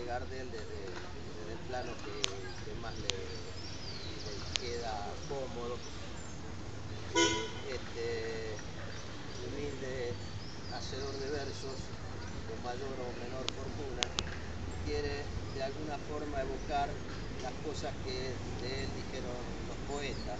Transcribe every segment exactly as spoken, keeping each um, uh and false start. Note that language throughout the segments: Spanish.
Gardel desde, desde el plano que, que más le, le queda cómodo. Este humilde hacedor de versos, con mayor o menor fortuna, quiere de alguna forma evocar las cosas que de él dijeron los poetas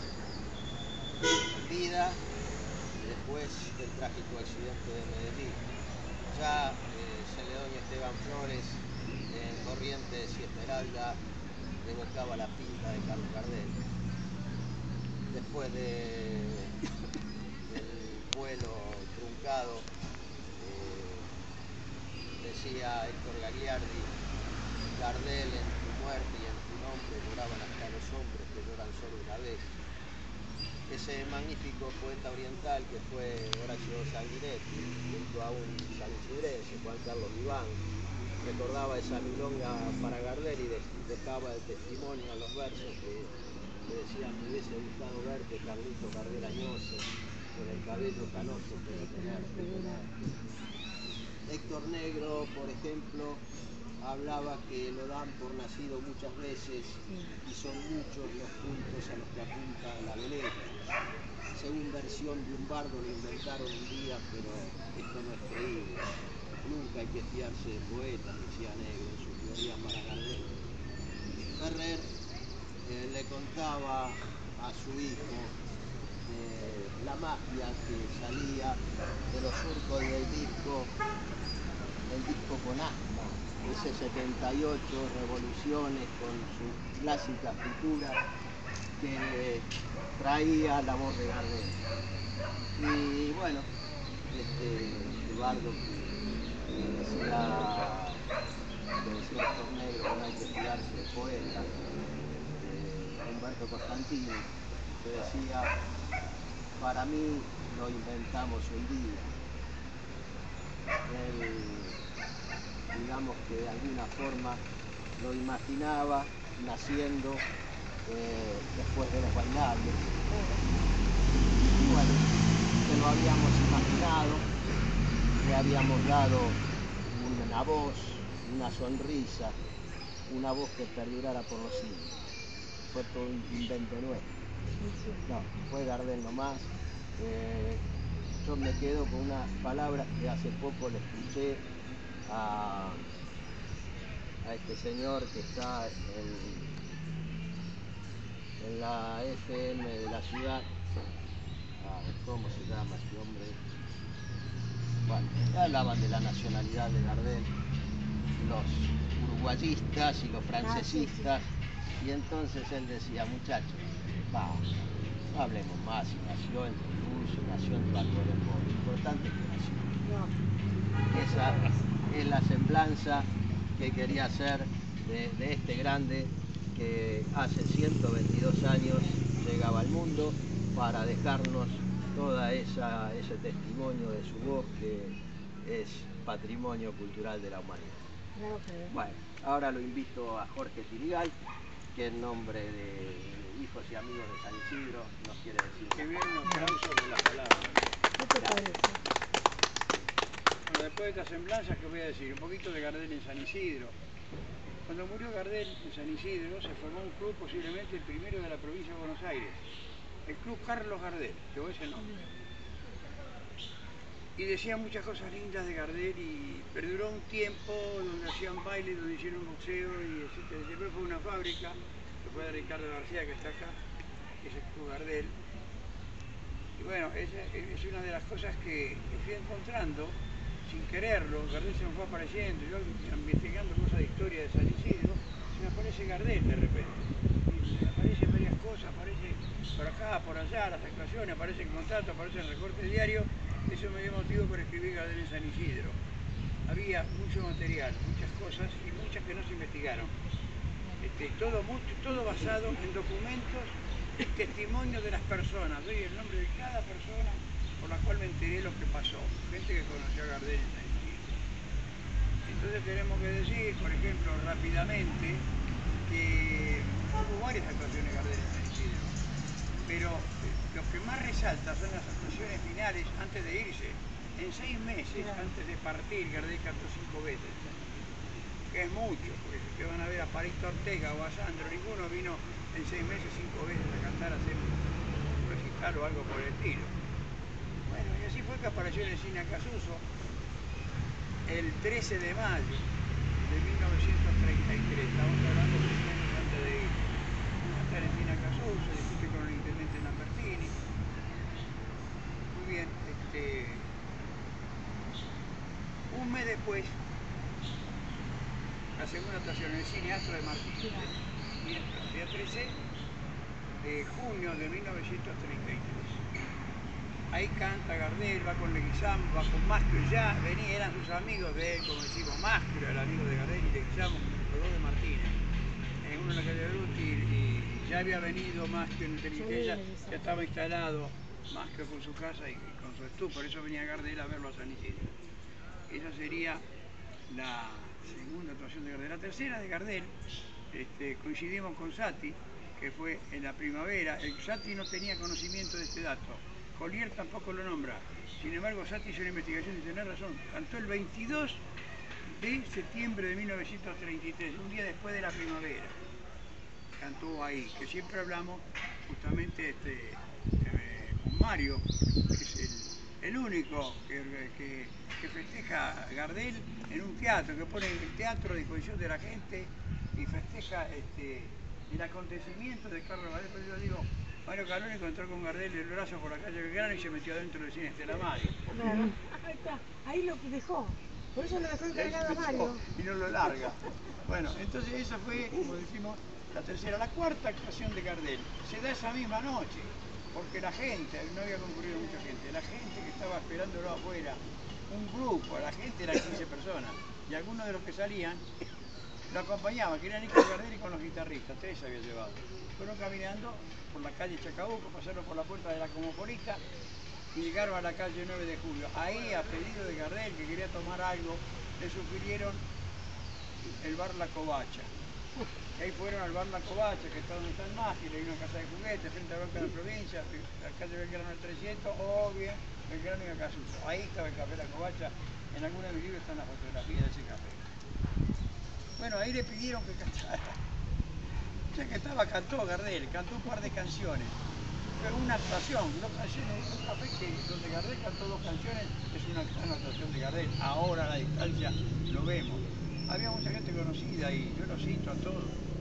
en vida y después del trágico accidente de Medellín. Ya eh, Celedonio Esteban Flores en Corrientes y Esmeralda evocaba la pinta de Carlos Gardel. Después de, del vuelo truncado, eh, decía Héctor Gagliardi: Gardel, en tu muerte y en tu nombre lloraban hasta los hombres que lloran solo una vez. Ese magnífico poeta oriental que fue Horacio Sanguinetti, junto a un sanchidrense, Juan Carlos Viván, recordaba esa milonga para Gardel y dejaba el testimonio en los versos que, que decían: me hubiese gustado verte, Carlito Gardel añoso, con el cabello canoso, pero tenerte, tenerte. Héctor Negro, por ejemplo, hablaba que lo dan por nacido muchas veces y son muchos los puntos a los que apunta la veleta. Según versión de un bardo lo inventaron un día, pero esto no es creíble. Nunca hay que fiarse de poetas, decía Negro en su teoría para Gardel. Ferrer eh, le contaba a su hijo de la magia que salía de los surcos del disco, el disco con asma, ese setenta y ocho revoluciones con sus clásicas figuras que traía la voz de Gardel. Y bueno, este, este bardo que decía, que decía Héctor Negro, que no hay que fiarse de poetas, este, Humberto Costantini, que decía: para mí lo inventamos un día. Él, digamos que de alguna forma lo imaginaba naciendo eh, después de los bailables. Y bueno, que lo habíamos imaginado, le habíamos dado una voz, una sonrisa, una voz que perdurara por los siglos. Fue todo un invento nuestro. No, fue Gardel nomás. Eh, yo me quedo con unas palabras que hace poco le escuché a, a este señor que está en, en la F M de la ciudad. Ah, ¿cómo se llama este hombre? Bueno, hablaban de la nacionalidad de Gardel, los uruguayistas y los francesistas, y entonces él decía: muchachos, va, no hablemos más si nació en Toulouse, si nació en Paco del Moro, lo importante es que nació. Esa es la semblanza que quería hacer de, de este grande que hace ciento veintidós años llegaba al mundo para dejarnos toda esa ese testimonio de su voz que es patrimonio cultural de la humanidad. Bueno, ahora lo invito a Jorge Tirigal, que en nombre de hijos y amigos de San Isidro nos quiere decir que viene un aplauso de la palabra. ¿Qué te parece? Bueno, después de esta semblanza, ¿qué voy a decir? Un poquito de Gardel en San Isidro. Cuando murió Gardel en San Isidro, se formó un club, posiblemente el primero de la provincia de Buenos Aires, el Club Carlos Gardel, llevó ese nombre. Y decía muchas cosas lindas de Gardel y perduró un tiempo donde hacían baile, donde hicieron boxeo y etcétera. Después fue una fábrica, que fue de Ricardo García, que está acá, que es el Club Gardel. Y bueno, esa es una de las cosas que fui encontrando sin quererlo. Gardel se me fue apareciendo, yo investigando cosas de historia de San Isidro, se me aparece Gardel de repente. Y me aparecen varias cosas, aparece por acá, por allá, las actuaciones, aparecen contactos, aparecen recortes diarios. Eso me dio motivo para escribir Gardel en San Isidro. Había mucho material, muchas cosas y muchas que no se investigaron. Este, todo, mucho, todo basado en documentos, testimonios de las personas. Doy el nombre de cada persona por la cual me enteré lo que pasó. Gente que conoció a Gardel en San Isidro. Entonces tenemos que decir, por ejemplo, rápidamente, que hubo varias actuaciones de Gardel en San Isidro. Pero lo que más resalta son las actuaciones finales antes de irse. En seis meses antes de partir, Gardel cantó cinco veces. que es mucho, porque si te van a ver a Palito Ortega o a Sandro, ninguno vino en seis meses cinco veces a cantar, a hacer un recital o algo por el estilo. Bueno, y así fue que apareció en el Cine Acasuso el trece de mayo de mil novecientos treinta y tres, estamos hablando de cien años antes de ir. Hasta en el Cine Acasuso, discute con el intendente Lambertini. Muy bien, este, un mes después, la segunda actuación en el Cine Astro de Martínez, el día trece de junio de mil novecientos treinta y tres. Ahí canta Gardel, va con Leguizamo, va con Mastro, ya venía, eran sus amigos de él, como decimos, Mastro era el amigo de Gardel y Leguizamo, los dos de Martínez. En uno en la calle de Ruti, y ya había venido Mastro en Inteligencia, ya estaba instalado Mastro con su casa y, y con su estudio, por eso venía Gardel a verlo a San Isidro. Esa sería la segunda actuación de Gardel. La tercera de Gardel, este, coincidimos con Sati, que fue en la primavera. El Sati no tenía conocimiento de este dato. Collier tampoco lo nombra. Sin embargo, Sati hizo una investigación y tiene razón. Cantó el veintidós de septiembre de mil novecientos treinta y tres, un día después de la primavera. Cantó ahí, que siempre hablamos justamente este, eh, con Mario, que es el, el único que, que, que festeja a Gardel en un teatro, que pone el teatro a disposición de la gente y festeja este, el acontecimiento de Carlos Gardel. Por eso yo digo, Mario Caloni encontró con Gardel el brazo por la calle Belgrano y se metió adentro del Cine Estela Maris. Claro. Ahí está, ahí lo dejó. Por eso lo dejó encargado a Mario. Y no lo larga. Bueno, entonces esa fue, como decimos, la tercera. La cuarta actuación de Gardel se da esa misma noche, porque la gente, no había concurrido mucha gente, la gente que estaba esperándolo afuera, un grupo, la gente eran quince personas, y algunos de los que salían lo acompañaban, querían ir con Gardel y con los guitarristas, tres había llevado. Fueron caminando por la calle Chacabuco, pasaron por la puerta de la Cosmopolita y llegaron a la calle nueve de julio. Ahí, a pedido de Gardel, que quería tomar algo, le sugirieron el bar La Covacha. Ahí fueron al bar La Covacha, que está donde está el mástil, hay una casa de juguetes frente a Banca de la Provincia, la calle Belgrano al trescientos, o bien Belgrano y Acasuso. Ahí estaba el café La Covacha, en alguna de mis libros están las fotografías de ese café. Bueno, ahí le pidieron que cantara. Ya que estaba, cantó Gardel, cantó un par de canciones. Fue una actuación, dos canciones, un café que, donde Gardel cantó dos canciones, es una, una actuación de Gardel. Ahora a la distancia lo vemos. Había mucha gente conocida y yo los cito a todos.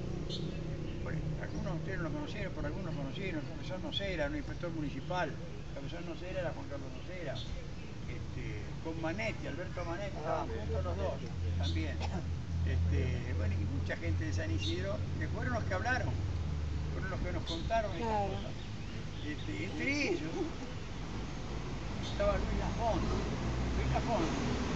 Por, algunos de ustedes no lo conocieron, por algunos lo conocieron. El profesor Nocera, un inspector municipal. El profesor Nocera era Juan Carlos Nocera. Este, con Manetti, Alberto Manetti, estaban juntos los dos también. Este, bueno, y mucha gente de San Isidro, que fueron los que hablaron, fueron los que nos contaron estas Claro. cosas. Este, entre ellos estaba Luis Lafont, Luis Lafont,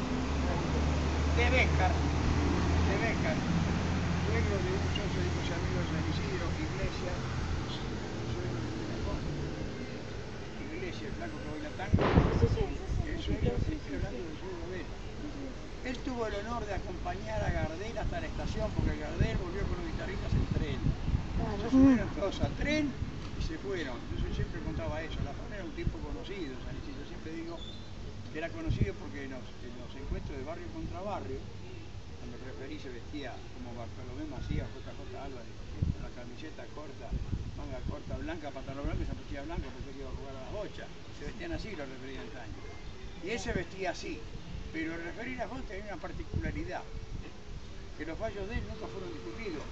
de Bécar, de Bécar, suegro de un socio de mis amigos de San Isidro, Iglesia, suegro de Luis Lafont, Iglesia, el flaco que baila tango, Sí, sí, sí, sí. el suegro, estoy hablando del suegro de él. Él tuvo el honor de acompañar a Gardel hasta la estación, porque Gardel volvió con los guitarristas en tren. Se subieron todos al tren y se fueron. Yo siempre contaba eso. Lafont era un tipo conocido, San Isidro. Siempre digo que era conocido porque en los, en los encuentros de barrio contra barrio, cuando el referí se vestía como Bartolomé Macías, J J Álvarez, con la camiseta corta, manga corta blanca, pantalón blanco y zapatilla blanca, porque él iba a jugar a las bochas. Se vestían así los referíes de antaño. Y él se vestía así. Pero el referí Lafont tenía una particularidad, que los fallos de él nunca fueron discutidos.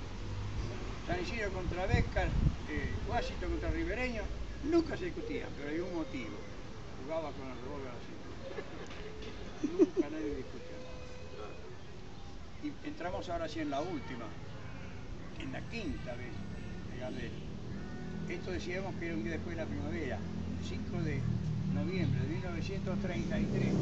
San Isidro contra Bécar, eh, Washington contra Ribereño, nunca se discutían, pero hay un motivo. Jugaba con el revólver así. Nunca nadie discutió nada. Y entramos ahora sí en la última, en la quinta vez de Gardel. Esto decíamos que era un día después de la primavera, cinco de noviembre de mil novecientos treinta y tres.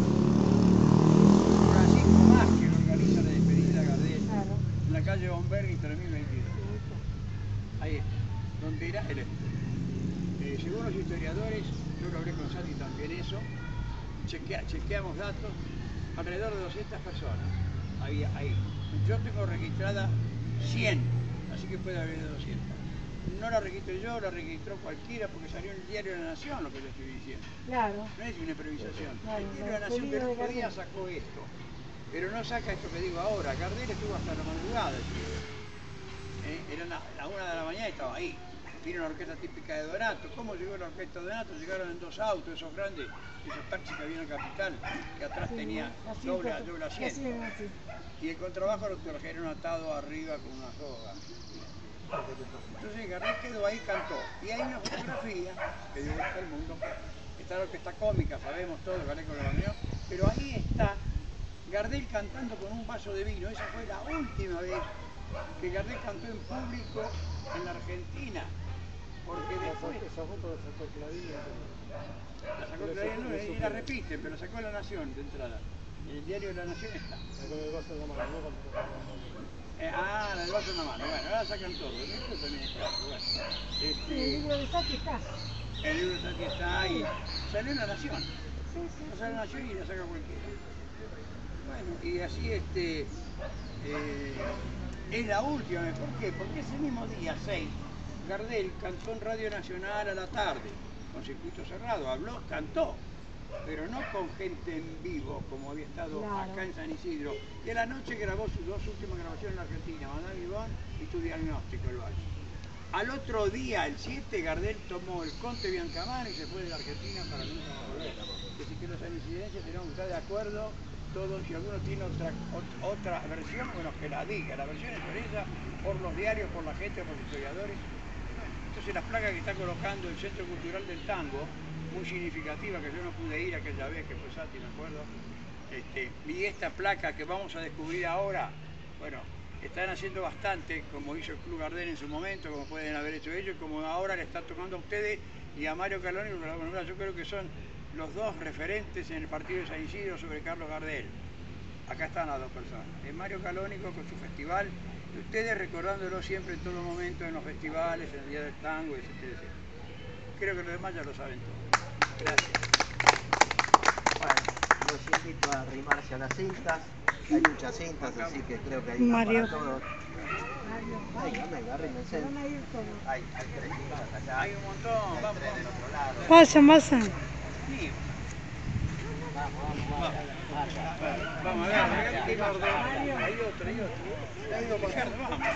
Francisco Vázquez organiza la despedida de Gardel Claro. en la calle Bomberg tres mil veintidós. Ahí está, donde era el eh, según los historiadores, yo lo hablé con Sati también eso, chequea, chequeamos datos, alrededor de doscientas personas había ahí. Yo tengo registrada cien, así que puede haber de doscientas. No la registré yo, la registró cualquiera porque salió en el diario de la Nación lo que yo estoy diciendo. Claro. No es una improvisación. Claro, El diario de la el Nación del pedido de otro día Gardel. sacó esto. pero no saca esto que digo ahora. Gardel estuvo hasta la madrugada, ¿eh? Era la, la una de la mañana y estaba ahí. Vino una orquesta típica de Donato. ¿Cómo llegó la orquesta de Donato? Llegaron en dos autos, esos grandes, esos taxis que había en la capital, que atrás Sí, tenía así, doble, así, doble así, asiento. así. Y el contrabajo lo trajeron atado arriba con una soga. Entonces Gardel quedó ahí, cantó. Y hay una fotografía que dio vuelta al mundo. Está la orquesta cómica, sabemos todo, Gardel con la bandería, pero ahí está Gardel cantando con un vaso de vino. Esa fue la última vez que Gardel cantó en público en la Argentina. Porque después... Esa foto la sacó Clarín. La sacó Clarín Lunes y la repite, pero la sacó La Nación de entrada. En el diario de La Nación está. Con el vaso en la mano, ¿no? Eh, ah, el vaso en la mano. Bueno, ahora sacan todo. Esto también está. Bueno, este, El libro de Saki está. el libro de Saki está ahí. Salió en La Nación. Sí, sí. No sale en La Nación y la saca cualquiera. Bueno, y así este... Eh, es la última vez. ¿Por qué? Porque ese mismo día, seis, Gardel cantó en Radio Nacional a la tarde, con circuito cerrado, habló, cantó, pero no con gente en vivo, como había estado Claro. acá en San Isidro. Y a la noche grabó sus dos últimas grabaciones en la Argentina, Madame Yvonne y Tu Diagnóstico, el vals. Al otro día, el siete, Gardel tomó el Conte Biancamano y se fue de la Argentina para nunca más volver. Es decir, que los incidencias tenemos que estar de acuerdo todos. Si alguno tiene otra, ot- otra versión, bueno, que la diga. La versión es esa, por los diarios, por la gente, por los historiadores. Entonces las placas que está colocando el Centro Cultural del Tango, muy significativa, que yo no pude ir aquella vez, que fue Sati, me acuerdo. Este, y esta placa que vamos a descubrir ahora, bueno, están haciendo bastante, como hizo el Club Gardel en su momento, como pueden haber hecho ellos, como ahora le está tocando a ustedes y a Mario Calónico. Yo creo que son los dos referentes en el partido de San Isidro sobre Carlos Gardel. Acá están las dos personas. Es Mario Calónico con su festival, y ustedes recordándolo siempre en todo momento en los festivales, en el Día del Tango, etcétera, etcétera. Creo que los demás ya lo saben todo. Gracias. Bueno, los invito a arrimarse a las cintas. Hay muchas cintas, así que creo que hay una Mario. para todos. Mario, Venga, venga, arrímense. se van a ir todos. Hay, hay tres cintas acá. Hay un montón, Hay vamos. tres del otro lado. Vayan, vayan. Sí. Vamos, vamos, vamos. Vamos a ver, hay otra, hay otra. Hay otra, Ricardo, vamos.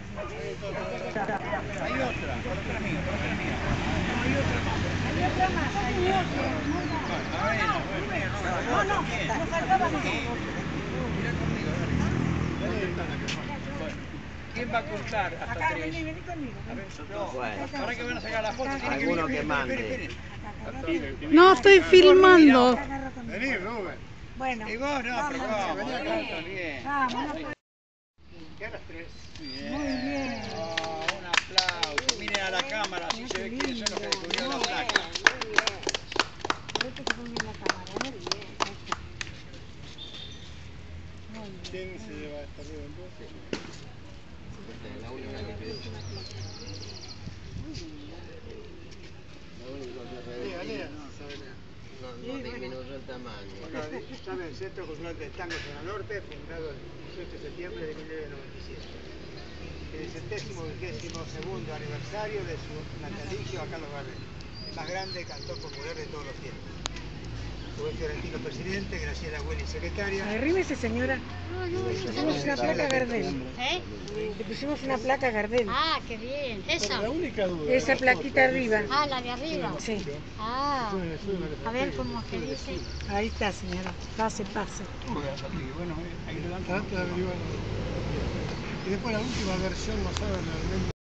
Hay otra, por otra mía, por otra mía. No, hay otra más. Hay otra más, hay otra. A ver, bueno, No, no, no faltaba más. mira conmigo, dale. Bueno, ¿quién va a contar hasta Acá, tres? vení, vení conmigo. A ver, no, Bueno. ahora que van a sacar la foto, tiene que Alguno venir, que esperen, mande. esperen, esperen. No estoy filmando. Agarra conmigo. Vení, Rubén. Bueno, Y vos no, pero vamos, vení acá acá. también. vamos, no puedo. ¿Qué a las tres? Bien. Muy bien. Oh, un aplauso. Miren a la cámara, así se ve quiénes son los que descubrieron la placa. Vete que ponme en la cámara, ¿eh? Ahí está. Muy bien. ¿Quién se lleva esta arriba entonces? Esta es la única que pedí. Lo único que Lea, pedí. lea. No, no disminuyó el tamaño. Sabe, el Centro Cultural del Tango Zona Norte, fundado el dieciocho de septiembre de mil novecientos noventa y siete. En el centésimo vigésimo segundo aniversario de su natalicio a Carlos Gardel, el más grande cantor popular de todos los tiempos. Rubén Fiorentino, presidente, Graciela Willy, secretaria. Arrímese, señora. Le pusimos una placa a Gardel. ¿Eh? Le pusimos una placa a Gardel. Ah, qué bien. ¿Esa? La única duda. Esa plaquita arriba. Ah, la de arriba. Sí. Ah, a ver cómo se dice. Ahí está, señora. Pase, pase. Bueno, ahí le dan Trata de averiguar. Y después la última versión no sabe realmente.